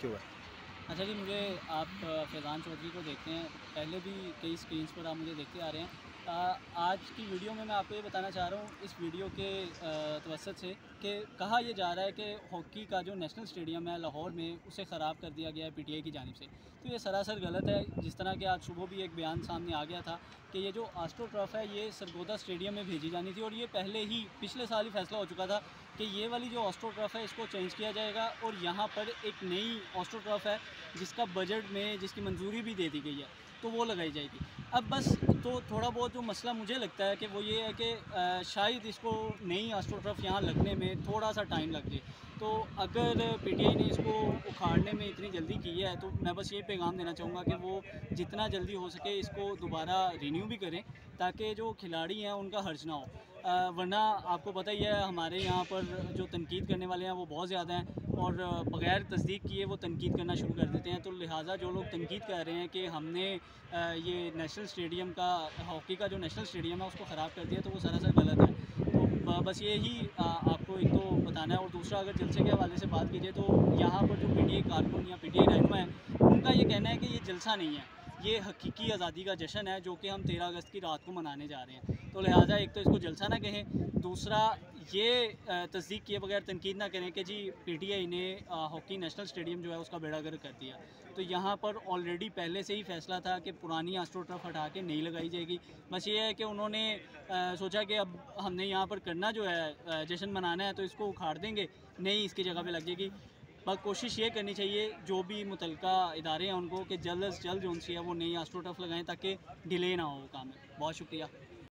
क्यों है? अच्छा जी, मुझे आप फैज़ान चौधरी को देखते हैं, पहले भी कई स्क्रीन्स पर आप मुझे देखते आ रहे हैं। आज की वीडियो में मैं आपको ये बताना चाह रहा हूँ इस वीडियो के तवज्जुह से कि कहा यह जा रहा है कि हॉकी का जो नेशनल स्टेडियम है लाहौर में, उसे ख़राब कर दिया गया है पीटीआई की जानिब से। तो ये सरासर गलत है। जिस तरह कि आज सुबह भी एक बयान सामने आ गया था कि ये जो आस्ट्रो ट्रॉफ है ये सरगोदा स्टेडियम में भेजी जानी थी, और ये पहले ही पिछले साल ही फैसला हो चुका था कि ये वाली जो ऑस्ट्रो ट्रॉफ है इसको चेंज किया जाएगा और यहाँ पर एक नई ऑस्ट्रो ट्रॉफ है जिसका बजट में जिसकी मंजूरी भी दे दी गई है, तो वो लगाई जाएगी। अब बस तो थोड़ा बहुत जो मसला मुझे लगता है कि वो ये है कि शायद इसको नई ऑस्ट्रो ट्रॉफ यहाँ लगने में थोड़ा सा टाइम लग जाए। तो अगर पीटीआई ने इसको उखाड़ने में इतनी जल्दी की है तो मैं बस यही पैगाम देना चाहूँगा कि वो जितना जल्दी हो सके इसको दोबारा रिन्यू भी करें, ताकि जो खिलाड़ी हैं उनका हर्ज ना हो। वरना आपको पता ही है हमारे यहाँ पर जो तनकीद करने वाले हैं वो बहुत ज़्यादा हैं, और बग़ैर तस्दीक किए वो तनकीद करना शुरू कर देते हैं। तो लिहाजा जो लोग तनकीद कर रहे हैं कि हमने ये नेशनल स्टेडियम का, हॉकी का जो नेशनल स्टेडियम है उसको ख़राब कर दिया, तो वो सरासर गलत है। तो बस यही आपको एक तो बताना है। और दूसरा, अगर जलसे के हवाले से बात कीजिए तो यहाँ पर जो पीटीआई कारकुन या पीटीआई रहनुमा है उनका ये कहना है कि ये जलसा नहीं है, ये हकीकी आज़ादी का जश्न है जो कि हम 13 अगस्त की रात को मनाने जा रहे हैं। तो लिहाजा एक तो इसको जलसा ना कहें, दूसरा ये तस्दीक किए बगैर तनकीद ना करें कि जी पीटीआई ने हॉकी नेशनल स्टेडियम जो है उसका बेड़ा गर्क कर दिया। तो यहाँ पर ऑलरेडी पहले से ही फैसला था कि पुरानी आस्ट्रो ट्रॉफ हटा के नहीं लगाई जाएगी। बस ये है कि उन्होंने सोचा कि अब हमने यहाँ पर करना जो है जश्न मनाना है तो इसको उखाड़ देंगे, नहीं इसकी जगह पे लग जाएगी। बस कोशिश ये करनी चाहिए जो भी मुतलका इदारे हैं उनको कि जल्द से जल्द जो उनसी है वो नई आस्ट्रो ट्रॉफ लगाएं ताकि डिले ना हो काम में। बहुत शुक्रिया।